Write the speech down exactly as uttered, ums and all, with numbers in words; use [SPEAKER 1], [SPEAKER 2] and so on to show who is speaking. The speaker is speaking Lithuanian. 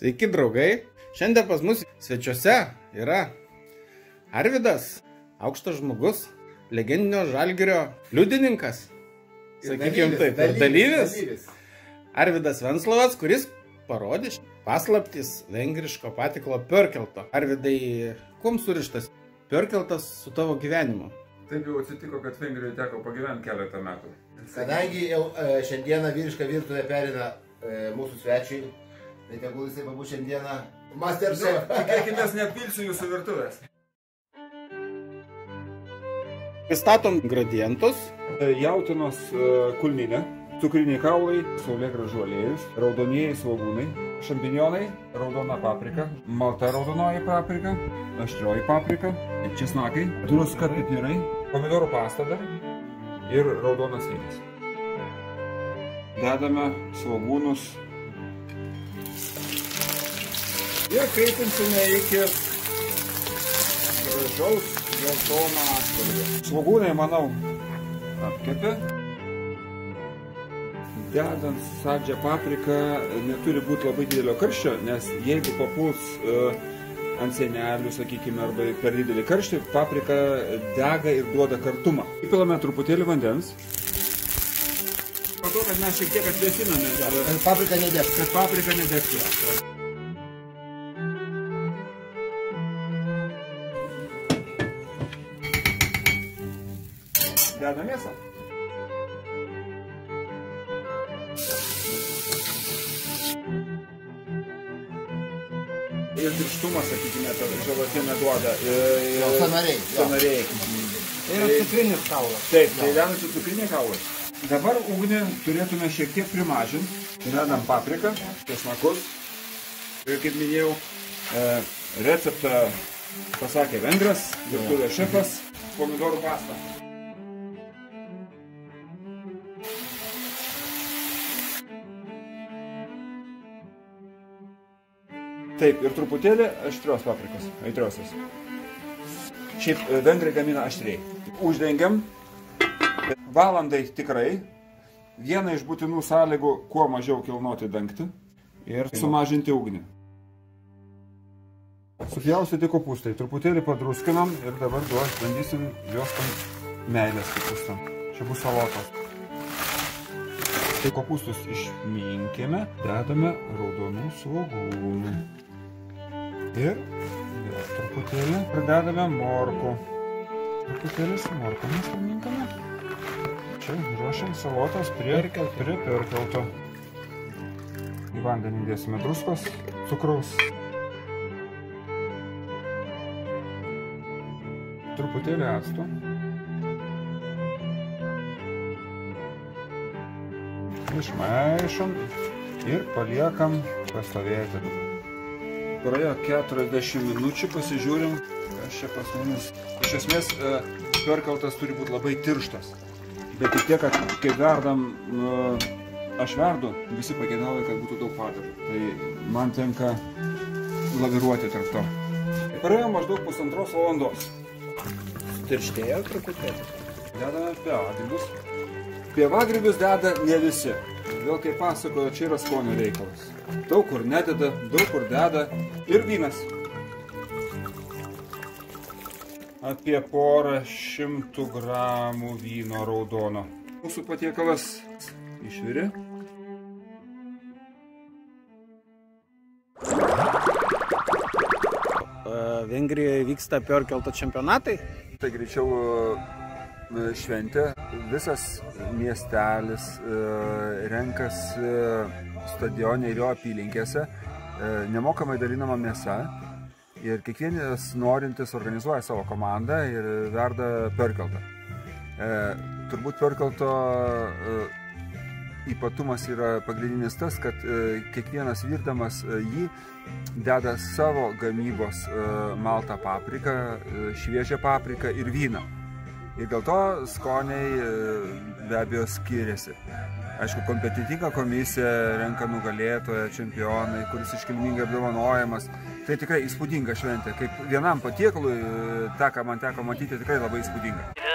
[SPEAKER 1] Sveiki, draugai. Šiandien pas mus svečiuose yra Arvydas, aukštas žmogus, legendinio Žalgirio liudininkas. Sakykime taip, ir dalyvis. Arvydas Venclovas, kuris parodė paslaptis vengriško patiklo Pörkelto. Arvydai, kuom surištas Pörkeltas su tavo gyvenimu?
[SPEAKER 2] Taip jau atsitiko, kad Vengrijoje teko pagyventi keletą metų.
[SPEAKER 3] Kadangi jau e, šiandieną vyrišką virtuvę perina e, mūsų svečiai, tai tegul jisai pabūs šiandieną Masterchef.
[SPEAKER 2] Tikėkimės, nepilsiu jūsų virtuvės.
[SPEAKER 1] Pristatom gradientus.
[SPEAKER 2] Jautienos kulninė, cukriniai kaulai, saulėgrąžų aliejus, raudonieji svogūnai, šampinjonai, raudona paprika, malta raudonoji paprika, aštrioji paprika, česnakai, druska, pipirai, pomidorų pasta dar ir raudonas vynas. Dedame svogūnus ir kaitinsime iki gražaus geltono atspalvio. Svogūnai, manau, apkepė. Dedant saldžią papriką neturi būti labai didelio karščio, nes jeigu papuls uh, ant sienelių, sakykime, arba per didelį karštį, paprika dega ir duoda kartumą. Įpilame truputėlį vandens. Po to, kad mes šiek tiek atvėsiname.
[SPEAKER 3] Kad paprika nedegtų.
[SPEAKER 2] Kad paprika nedegtų. Dedam mėsą. Ir tirštumą, sakykime, želatinę duoda.
[SPEAKER 3] Sanariai.
[SPEAKER 2] Sanariai.
[SPEAKER 3] Tai yra cukrinis kaulas.
[SPEAKER 2] Taip, tai dedasi cukriniai kaulai. Dabar ugnį turėtume šiek tiek primažinti. Dedam papriką, česnakus. Ir kaip minėjau, receptą pasakė vengras, virtuvės šefas, pomidorų pasta. Taip, ir truputėlį aštrios paprikos, aitriosios. Šiaip vengrai gamina aštriai. Uždengiam. Valandai tikrai. Viena iš būtinų sąlygų, kuo mažiau kilnoti dangtį ir sumažinti ugnį. Supjaustyti kopūstai. Truputėlį padruskinam ir dabar duos, bandysim juos tam meilės kopūstam. Čia bus salotos. Tai kopūstus išminkime, dedame raudonų svogūnų. Ir vėl truputėlį pridedame morkų. Truputėlį su morkomis paminkame. Čia ruošiam salotas prie Pörkelto. Į vandenį dėsime druskos, cukraus. Truputėlį acto. Išmaišom ir paliekam pastovėti. Praėjo keturiasdešimt minučių, pasižiūrim, kas čia pas mumis. Iš esmės, Pörkeltas turi būti labai tirštas. Bet tik tiek, kad kai verdam, aš verdu, visi pageidauja, kad būtų daug padažų. Tai man tenka laviruoti tarp to. Praėjo maždaug pusantros valandos.
[SPEAKER 1] Tirštėjo truputėlį.
[SPEAKER 2] Dedame pievagrybius. Pievagrybius deda ne visi. Vėl kaip pasakojo, čia yra skonio reikalas. Daug kur nededa, daug kur deda ir vynas. Apie porą šimtų gramų vyno raudono. Mūsų patiekalas išvirė.
[SPEAKER 1] Vengrijoje vyksta Pörkelto čempionatai.
[SPEAKER 2] Tai greičiau šventė. Visas miestelis renkasi stadione ir jo apylinkėse. Nemokamai dalinama mėsa. Ir kiekvienas norintis organizuoja savo komandą ir verda Pörkeltą. Turbūt Pörkelto ypatumas yra pagrindinis tas, kad kiekvienas virdamas jį deda savo gamybos maltą papriką, šviežią papriką ir vyną. Ir dėl to skoniai be abejo skiriasi. Aišku, kompetitinga komisija renka nugalėtoją, čempionai, kuris iškilmingai apdovanojamas. Tai tikrai įspūdinga šventė. Kaip vienam patiekalui, tą, ką man teko matyti, tikrai labai įspūdinga.